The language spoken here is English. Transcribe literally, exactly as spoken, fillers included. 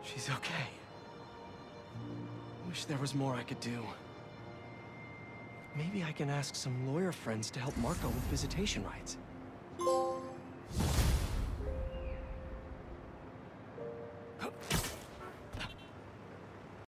She's okay. Wish there was more I could do. Maybe I can ask some lawyer friends to help Marco with visitation rights.